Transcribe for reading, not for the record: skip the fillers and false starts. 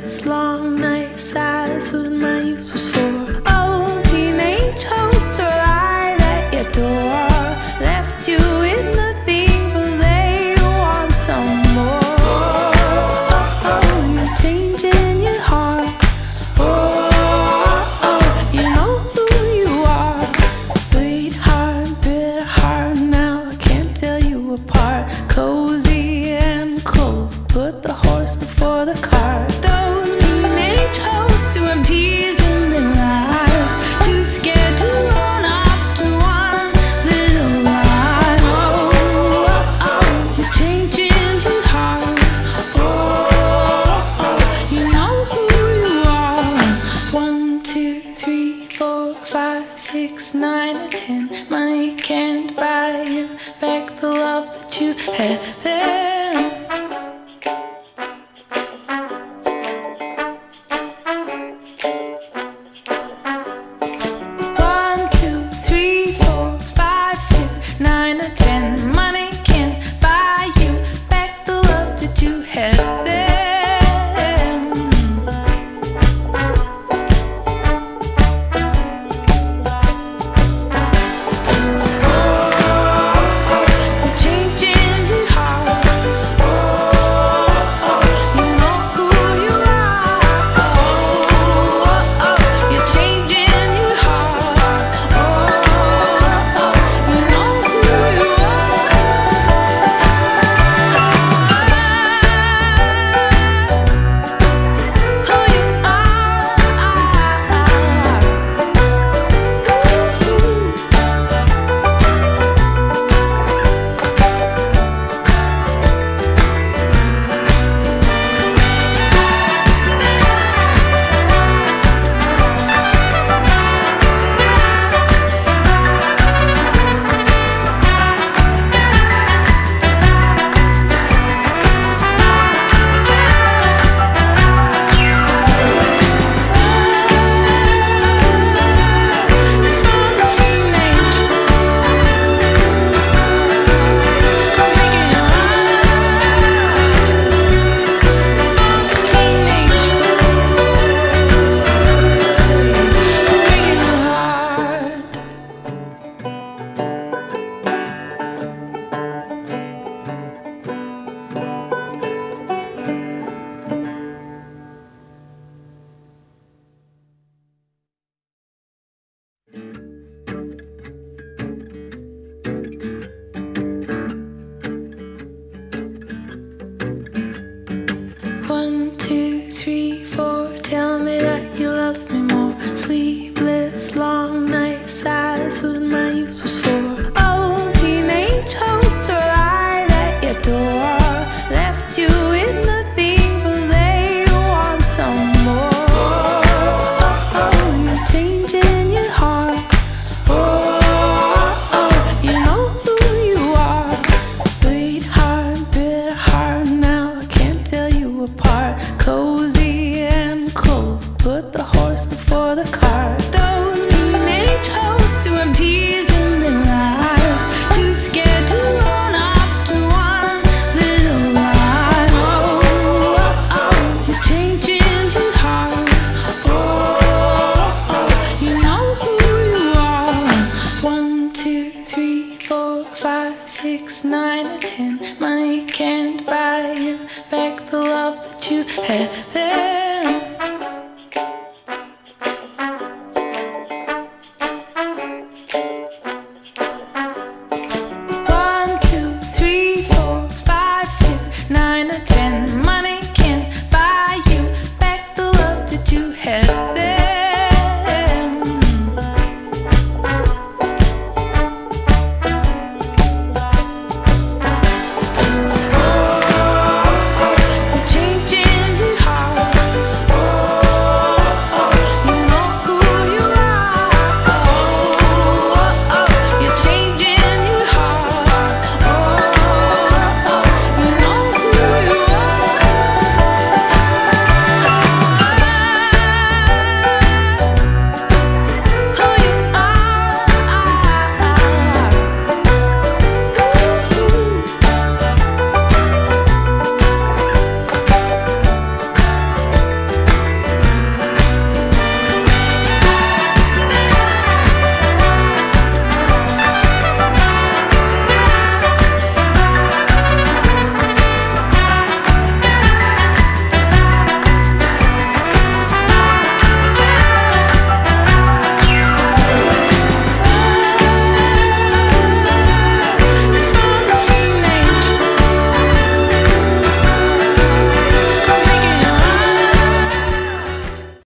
Sleepless long nights, that's what my youth was for. Oh, teenage hopes are right at your door. Left you with nothing, but they want some more. Oh, you're changing your heart. Oh, you know who you are. Sweetheart, bitter heart, now I can't tell you apart. Cozy and cold, put the horse before the cart. Those teenage hopes who have tears in their eyes, too scared to run up to one little lie. Oh, you're changing your heart. Oh, you know who you are. 1, 2, 3, 4, 5, 6, 9, and 10. Money can't buy you back the love that you had then. Money can't buy you back the love that you had there.